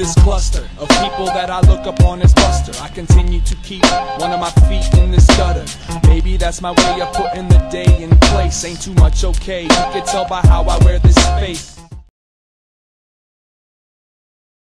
this cluster of people that I look upon as buster. I continue to keep one of my feet in this gutter. Maybe that's my way of putting the day in place. Ain't too much okay, you can tell by how I wear this face.